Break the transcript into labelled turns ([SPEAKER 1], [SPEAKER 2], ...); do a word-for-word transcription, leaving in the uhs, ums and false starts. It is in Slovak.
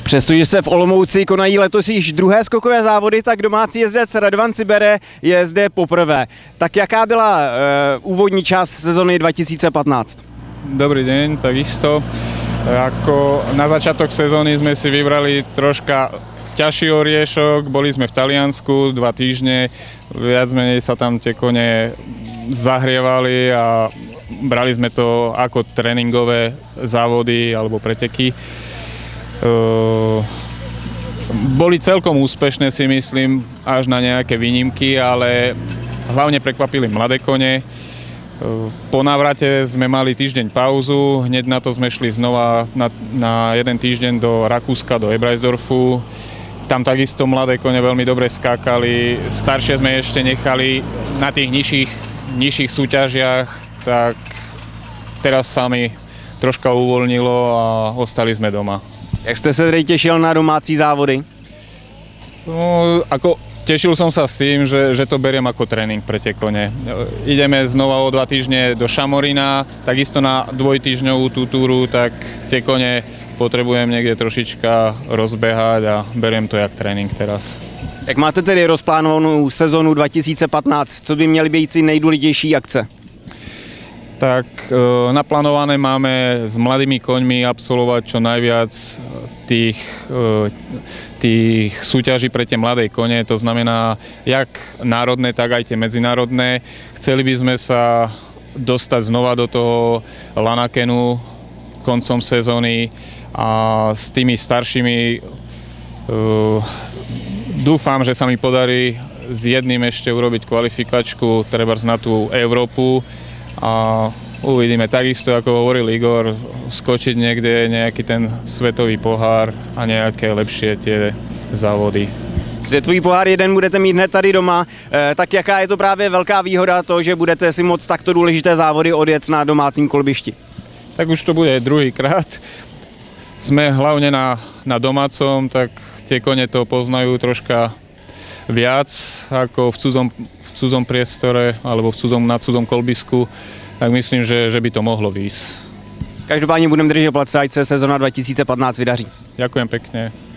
[SPEAKER 1] Přestože se v Olomouci konají letos již druhé skokové závody, tak domácí jezdec Radovan Cibere je zde poprvé. Tak jaká byla uh, úvodní část sezony dva tisíce patnáct?
[SPEAKER 2] Dobrý deň, takisto. Ako na začiatok sezóny sme si vybrali troška ťažší oriešok, boli sme v Taliansku dva týždne, viac menej sa tam tie kone zahrievali a brali sme to ako tréningové závody alebo preteky. Boli celkom úspešné, si myslím, až na nejaké výnimky, ale hlavne prekvapili mladé kone. Po návrate sme mali týždeň pauzu, hneď na to sme šli znova na, na jeden týždeň do Rakúska, do Ebraisdorfu. Tam takisto mladé kone veľmi dobre skákali, staršie sme ešte nechali na tých nižších, nižších súťažiach, tak teraz sa mi troška uvoľnilo a ostali sme doma.
[SPEAKER 1] Jak jste se tedy těšil na domácí závody?
[SPEAKER 2] No, ako tešil som sa s tým, že, že to beriem ako tréning pre tie kone. Ideme znova o dva týždne do Šamorína, takisto na dvojtýždňovú tú túru, tak tie kone potrebujem niekde trošička rozbehať a beriem to jak trénink teraz.
[SPEAKER 1] Jak máte tedy rozplánovanou sezonu dva tisíce patnáct? Co by měly být ty nejdůležitější akce?
[SPEAKER 2] Tak e, naplánované máme s mladými koňmi absolvovať čo najviac tých, e, tých súťaží pre tie mladé kone, to znamená jak národné, tak aj tie medzinárodné. Chceli by sme sa dostať znova do toho Lanakenu koncom sezóny a s tými staršími e, dúfam, že sa mi podarí s jedným ešte urobiť kvalifikačku trebárs na tú Európu. A uvidíme, takisto ako hovoril Igor, skočiť niekde nejaký ten svetový pohár a nejaké lepšie tie závody.
[SPEAKER 1] Světový pohár jeden budete mít hned tady doma, e, tak jaká je to právě velká výhoda to, že budete si moct takto důležité závody odjet na domácím kolbišti?
[SPEAKER 2] Tak už to bude druhýkrát. Sme hlavne na, na domácom, tak tie kone to poznajú troška viac ako v cudzom v cudzom priestore alebo v cudzom, na cudzom kolbisku, tak myslím, že, že by to mohlo výjsť.
[SPEAKER 1] Každopádně budeme držet palce, ať se sezona dva tisíce patnáct vydaří.
[SPEAKER 2] Ďakujem pekne.